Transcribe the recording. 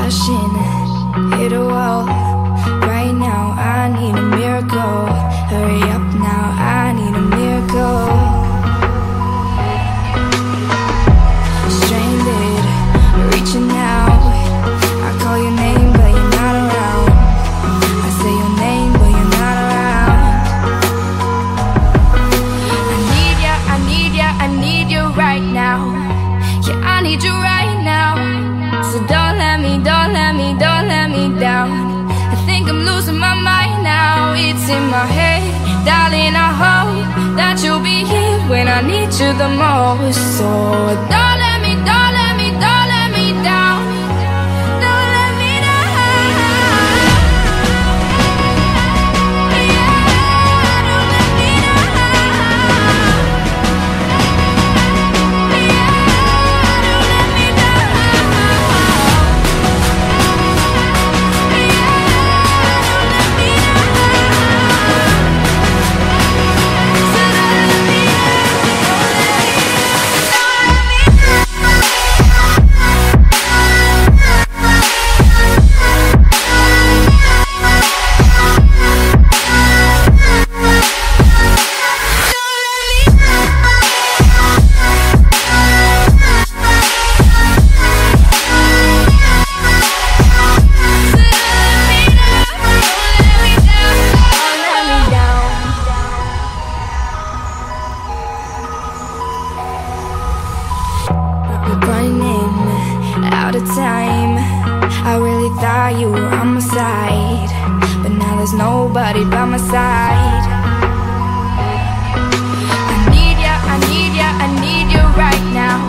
crashing, hit a wall. Right now I need a miracle. Hurry up now, I need a miracle. Stranded, reaching out. I call your name but you're not around. I say your name but you're not around. I need ya, I need ya, I need you right now. Yeah, I need you right now. So don't let me, don't let me, don't let me down. I think I'm losing my mind now. It's in my head, darling, I hope that you'll be here when I need you the most. So don't let me, don't let me, don't let me down. Don't let me down. Yeah, don't let me down. Running out of time. I really thought you were on my side, but now there's nobody by my side. I need ya, I need ya, I need you right now.